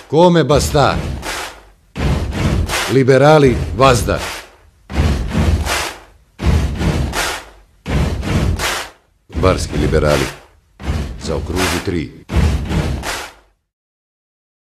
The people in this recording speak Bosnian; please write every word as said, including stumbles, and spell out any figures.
Kome basta? Liberali vazda. Barski liberali. Zaokruži tri.